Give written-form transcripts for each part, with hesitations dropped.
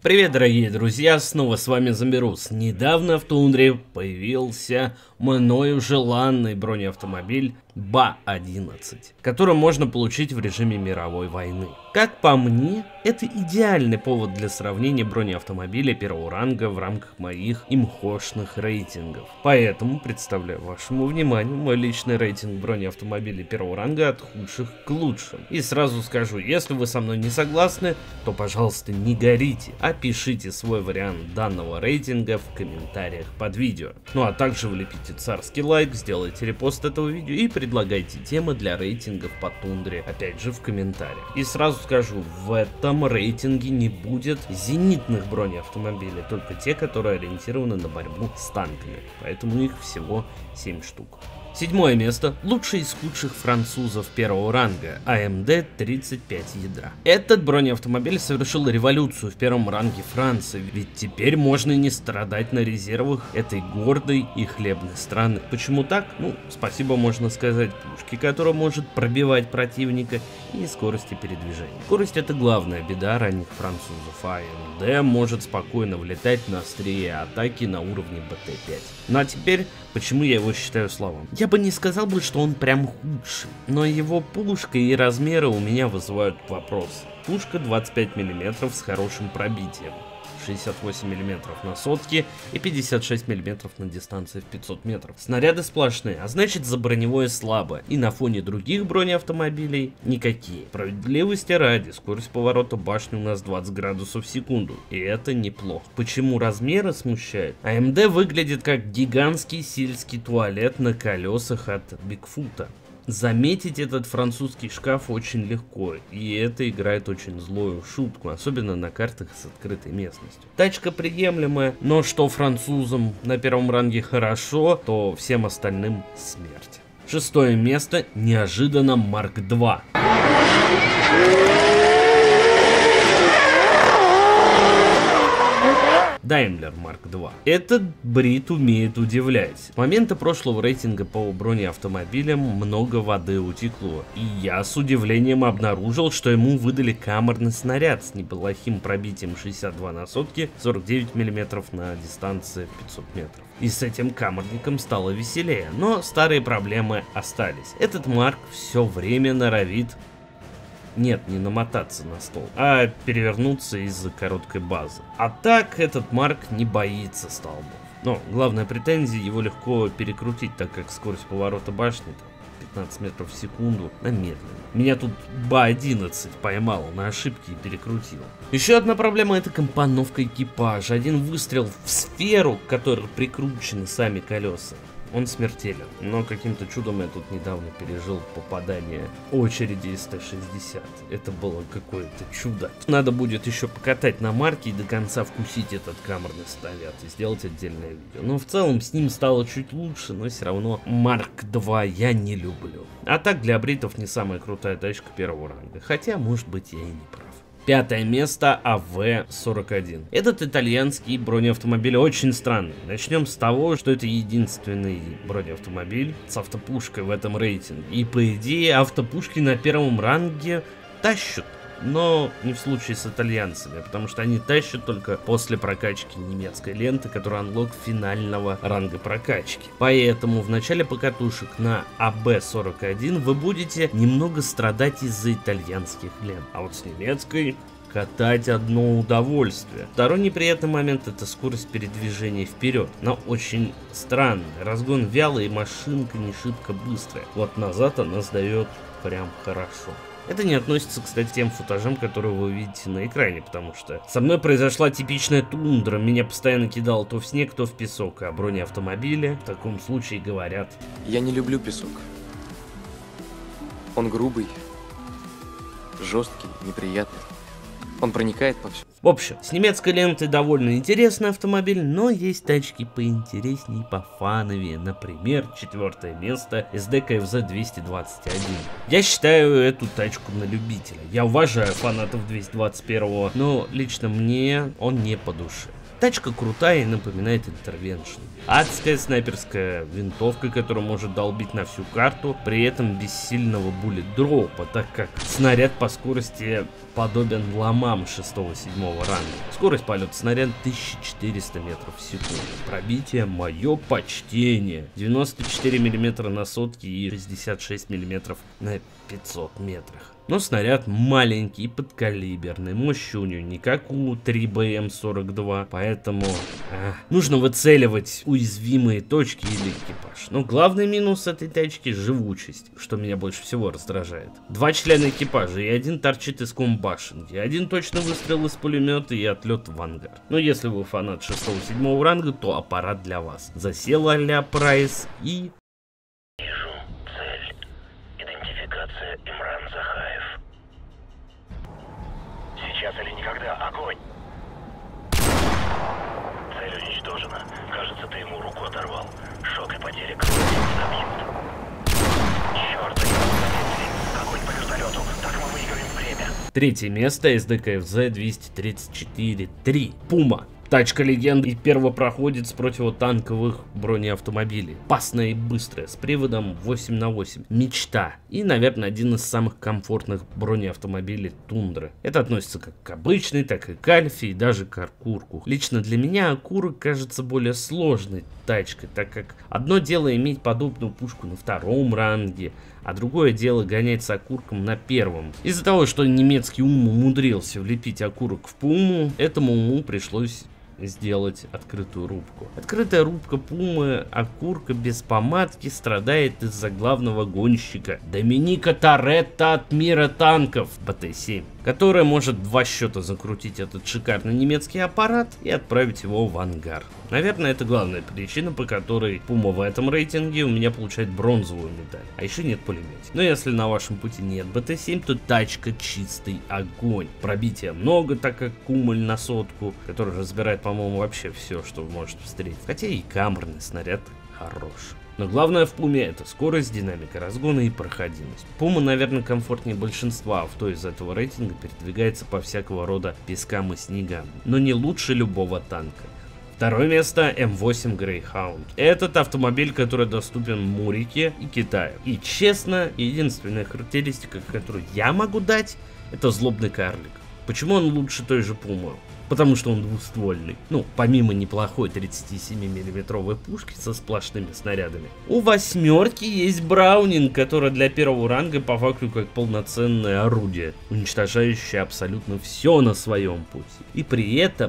Привет, дорогие друзья, снова с вами Зомбирус. Недавно в тундре появился мною желанный бронеавтомобиль БА-11, который можно получить в режиме мировой войны. Как по мне, это идеальный повод для сравнения бронеавтомобиля первого ранга в рамках моих имхошных рейтингов. Поэтому представляю вашему вниманию мой личный рейтинг бронеавтомобилей первого ранга от худших к лучшим. И сразу скажу, если вы со мной не согласны, то пожалуйста не горите, а пишите свой вариант данного рейтинга в комментариях под видео. Ну а также влепите царский лайк, сделайте репост этого видео и предлагайте темы для рейтингов по тундре, опять же в комментариях. И сразу скажу, в этом рейтинге не будет зенитных бронеавтомобилей, только те, которые ориентированы на борьбу с танками, поэтому их всего 7 штук. Седьмое место. Лучший из худших французов первого ранга. АМД 35 ядра. Этот бронеавтомобиль совершил революцию в первом ранге Франции, ведь теперь можно не страдать на резервах этой гордой и хлебной страны. Почему так? Ну, спасибо можно сказать пушке, которая может пробивать противника, и скорости передвижения. Скорость — это главная беда ранних французов, а АМД может спокойно влетать на острие атаки на уровне БТ-5. Ну а теперь, почему я его считаю слабым? Я бы не сказал бы, что он прям худший, но его пушка и размеры у меня вызывают вопросы. Пушка 25 мм с хорошим пробитием, 68 мм на сотке и 56 мм на дистанции в 500 метров. Снаряды сплошные, а значит за броневое слабо, и на фоне других бронеавтомобилей никакие. Справедливости ради, скорость поворота башни у нас 20 градусов в секунду, и это неплохо. Почему размеры смущают? АМД выглядит как гигантский сельский туалет на колесах от Бигфута. Заметить этот французский шкаф очень легко, и это играет очень злую шутку, особенно на картах с открытой местностью. Тачка приемлемая, но что французам на первом ранге хорошо, то всем остальным смерть. Шестое место. Неожиданно Марк 2. Daimler Mark II. Этот брит умеет удивлять. С момента прошлого рейтинга по бронеавтомобилям много воды утекло, и я с удивлением обнаружил, что ему выдали камерный снаряд с неплохим пробитием 62 на сотке, 49 мм на дистанции 500 метров. И с этим камерником стало веселее, но старые проблемы остались. Этот Марк все время норовит... Нет, не намотаться на стол, а перевернуться из-за короткой базы. А так этот Марк не боится столбов. Но главная претензия, его легко перекрутить, так как скорость поворота башни 15 метров в секунду, а медленно. Меня тут БА-11 поймал на ошибке и перекрутил. Еще одна проблема — это компоновка экипажа. Один выстрел в сферу, к которой прикручены сами колеса, он смертелен, но каким-то чудом я тут недавно пережил попадание очереди из Т-60. Это было какое-то чудо. Надо будет еще покатать на Марке и до конца вкусить этот камерный снаряд и сделать отдельное видео. Но в целом с ним стало чуть лучше, но все равно Марк 2 я не люблю. А так для бритов не самая крутая тачка первого ранга, хотя может быть я и не прав. Пятое место. АВ-41. Этот итальянский бронеавтомобиль очень странный. Начнем с того, что это единственный бронеавтомобиль с автопушкой в этом рейтинге. И по идее автопушки на первом ранге тащат. Но не в случае с итальянцами, потому что они тащат только после прокачки немецкой ленты, которая анлок финального ранга прокачки. Поэтому в начале покатушек на АБ-41 вы будете немного страдать из-за итальянских лент. А вот с немецкой катать одно удовольствие. Второй неприятный момент — это скорость передвижения вперед. Она очень странная. Разгон вялый и машинка не шибко быстрая. Вот назад она сдает прям хорошо. Это не относится, кстати, к тем футажам, которые вы видите на экране, потому что со мной произошла типичная тундра. Меня постоянно кидало то в снег, то в песок, а бронеавтомобили в таком случае говорят: я не люблю песок. Он грубый, жесткий, неприятный. Он проникает повсюду. В общем, с немецкой лентой довольно интересный автомобиль, но есть тачки поинтересней, пофановее. Например, четвертое место SD KFZ 221. Я считаю эту тачку на любителя. Я уважаю фанатов 221, но лично мне он не по душе. Тачка крутая и напоминает Intervention. Адская снайперская винтовка, которая может долбить на всю карту, при этом без сильного буллет-дропа, так как снаряд по скорости подобен ломам 6-7 ранга. Скорость полета снаряда 1400 метров в секунду. Пробитие мое почтение. 94 мм на сотки и 66 мм на 500 метрах. Но снаряд маленький и подкалиберный, мощь у нее не как у 3BM42, поэтому нужно выцеливать уязвимые точки или экипаж. Но главный минус этой тачки — живучесть, что меня больше всего раздражает. 2 члена экипажа и 1 торчит из комбашенки, 1 точный выстрел из пулемета и отлет в ангар. Но если вы фанат 6-7 ранга, то аппарат для вас. Засел а-ля Прайс и... Имран Захаев. Сейчас или никогда, огонь! Цель уничтожена. Кажется, ты ему руку оторвал. Шок и потеря крови не добьют. Черт, огонь по вертолету. Так мы выиграем время. Третье место — СДКФЗ 234-3. Пума. Тачка легенды и первопроходец противотанковых бронеавтомобилей. Опасная и быстрая, с приводом 8х8. Мечта. И, наверное, один из самых комфортных бронеавтомобилей Тундры. Это относится как к обычной, так и к Альфе, и даже к Акурку. Лично для меня Акурок кажется более сложной тачкой, так как одно дело иметь подобную пушку на 2-м ранге, а другое дело гонять с Акурком на 1-м. Из-за того, что немецкий ум умудрился влепить Акурок в Пуму, этому уму пришлось сделать открытую рубку. Открытая рубка Пумы Акурка без помадки страдает из-за главного гонщика Доминика Торетто от мира танков БТ-7, которая может 2 счета закрутить этот шикарный немецкий аппарат и отправить его в ангар. Наверное, это главная причина, по которой Пума в этом рейтинге у меня получает бронзовую медаль. А еще нет пулемета. Но если на вашем пути нет БТ-7, то тачка чистый огонь. Пробития много, так как Кумуль на сотку, который разбирает, по-моему, вообще все, что вы можете встретить. Хотя и камерный снаряд хорош. Но главное в Пуме — это скорость, динамика разгона и проходимость. Пума, наверное, комфортнее большинства авто из этого рейтинга передвигается по всякого рода пескам и снегам, но не лучше любого танка. Второе место — М8 Greyhound. Этот автомобиль, который доступен Мурике и Китаю. И честно, единственная характеристика, которую я могу дать, это злобный карлик. Почему он лучше той же Пумы? Потому что он двуствольный. Ну, помимо неплохой 37-мм пушки со сплошными снарядами. У 8-ки есть Браунинг, который для 1-го ранга по факту как полноценное орудие, уничтожающее абсолютно все на своем пути. И при этом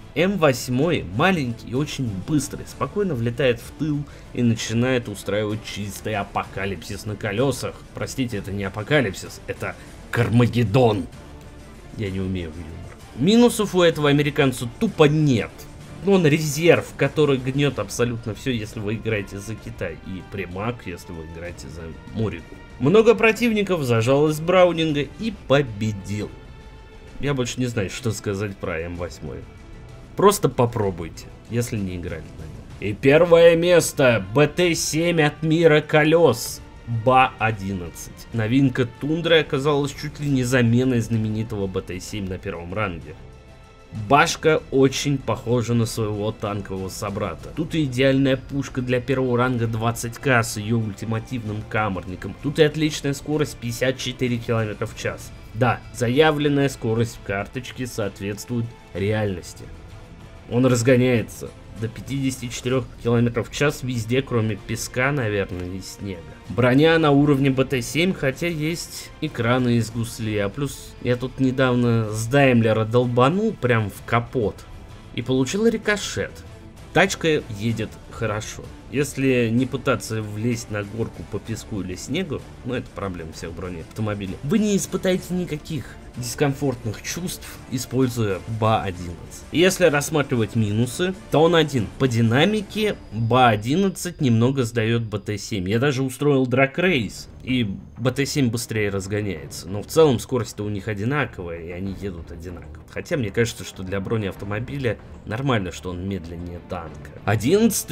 М8 маленький и очень быстрый, спокойно влетает в тыл и начинает устраивать чистый апокалипсис на колесах. Простите, это не апокалипсис, это Кармагеддон. Я не умею в юмор. Минусов у этого американца тупо нет. Он резерв, который гнет абсолютно все, если вы играете за Китай, и Примак, если вы играете за Мурику. Много противников зажал из Браунинга и победил. Я больше не знаю, что сказать про М8. Просто попробуйте, если не играли на нем. И первое место — БТ-7 от мира колес. БА-11. Новинка Тундры оказалась чуть ли не заменой знаменитого БТ-7 на 1-м ранге. Башка очень похожа на своего танкового собрата. Тут и идеальная пушка для 1-го ранга 20К с ее ультимативным камерником. Тут и отличная скорость 54 км в час. Да, заявленная скорость в карточке соответствует реальности. Он разгоняется до 54 км в час везде, кроме песка, наверное, и снега. Броня на уровне БТ-7, хотя есть экраны из гуслея. Плюс я тут недавно с Даймлера долбанул прям в капот и получил рикошет. Тачка едет хорошо. Если не пытаться влезть на горку по песку или снегу, ну это проблема всех бронеавтомобилей, вы не испытаете никаких дискомфортных чувств, используя БА-11. Если рассматривать минусы, то он один. По динамике БА-11 немного сдает БТ-7. Я даже устроил драг-рейс, и БТ-7 быстрее разгоняется. Но в целом скорость-то у них одинаковая, и они едут одинаково. Хотя мне кажется, что для бронеавтомобиля нормально, что он медленнее танка. 11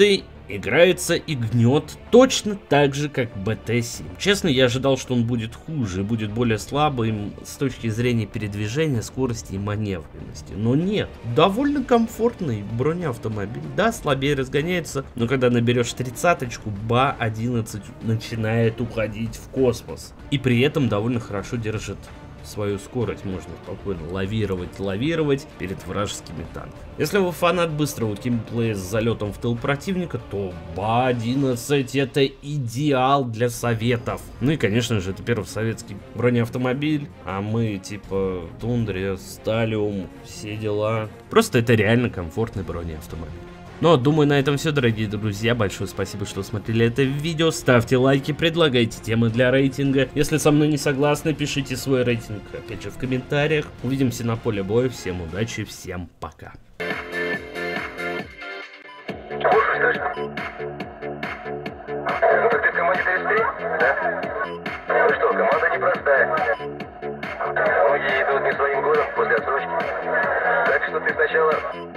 который играется и гнет точно так же, как BT7. Честно, я ожидал, что он будет хуже, будет более слабым с точки зрения передвижения, скорости и маневренности. Но нет, довольно комфортный бронеавтомобиль. Да, слабее разгоняется, но когда наберешь 30-очку, БА-11 начинает уходить в космос. И при этом довольно хорошо держит свою скорость, можно спокойно лавировать перед вражескими танками. Если вы фанат быстрого геймплея с залетом в тыл противника, то БА-11 это идеал для советов. Ну и конечно же, это первый советский бронеавтомобиль, а мы типа Тундре, Сталиум, все дела. Просто это реально комфортный бронеавтомобиль. Ну, думаю, на этом все, дорогие друзья. Большое спасибо, что смотрели это видео. Ставьте лайки, предлагайте темы для рейтинга. Если со мной не согласны, пишите свой рейтинг, опять же, в комментариях. Увидимся на поле боя. Всем удачи, всем пока. Слушай, Сташка. Ну так ты в команде 33, да? Ну что, команда непростая. Многие идут не своим годом после отсрочки. Так что ты сначала